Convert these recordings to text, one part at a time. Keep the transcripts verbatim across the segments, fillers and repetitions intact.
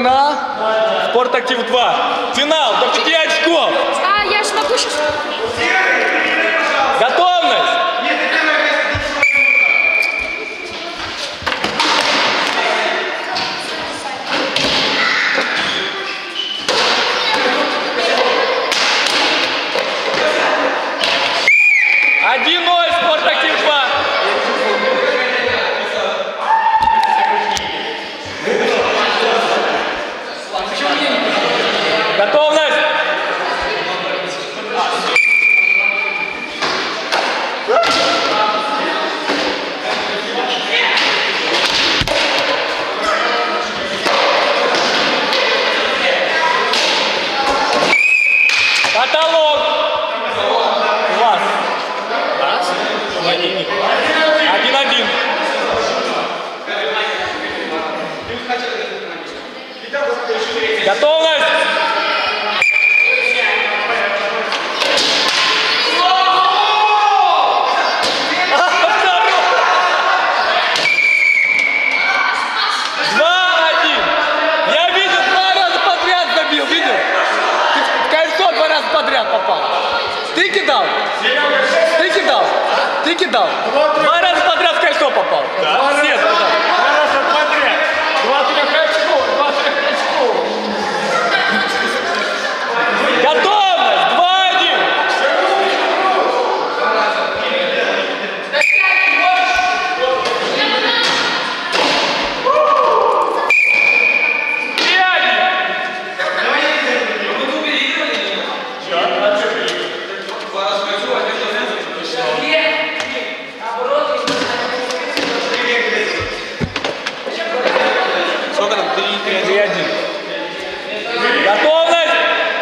на Спортактив два. Финал до пяти очков. А, я ж могу сейчас. Готовность. один ноль Спортактив два. Готовность. Каталог. Класс. Один-один. Готовность. два-один. Я видел, два раза подряд забил, видел? Ты в кольцо два раза подряд попал. Ты кидал? Ты кидал? Ты кидал? Два раза подряд в кольцо попал. Да? Нет, Два раза подряд. Два-трех очков, два-трех очков. готовность. два-один. три-один. Готовность.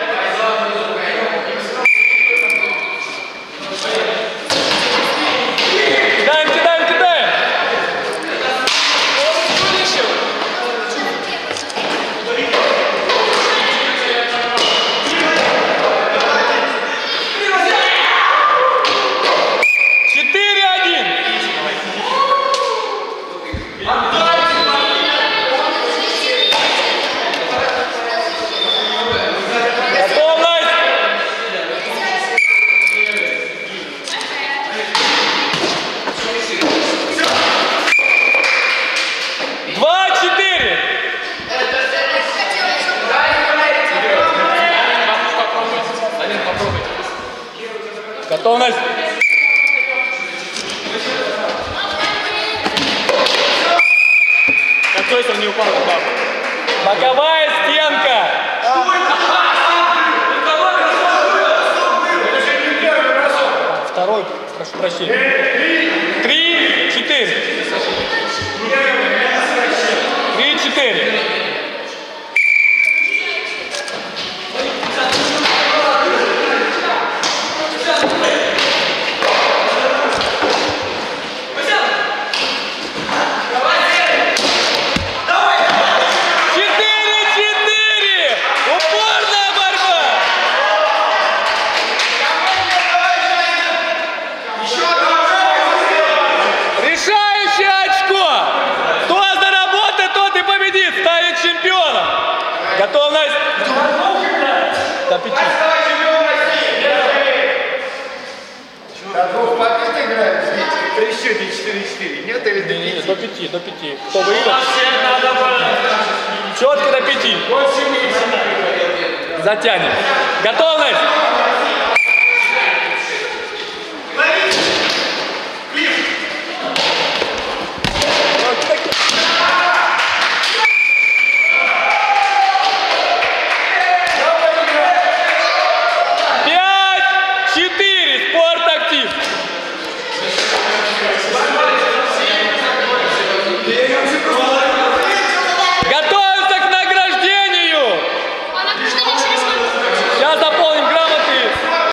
Кидаем, кидаем, кидаем. четыре-один. два-четыре. Готовность. Какой он не упал на бабу? Боковая стенка. Второй, прошу прощения. Три, четыре. Три, четыре. Четыре-четыре. Упорная борьба. Решающее очко. Кто заработает, тот и победит. Станет чемпионом. Готовность. До пяти. А двух подряд играем здесь? При счете четыре-четыре. Нет или до Не, не, пяти? до пяти, до пяти. Кто выиграл? Надо было. Четко до пяти. Затянем. Готовность.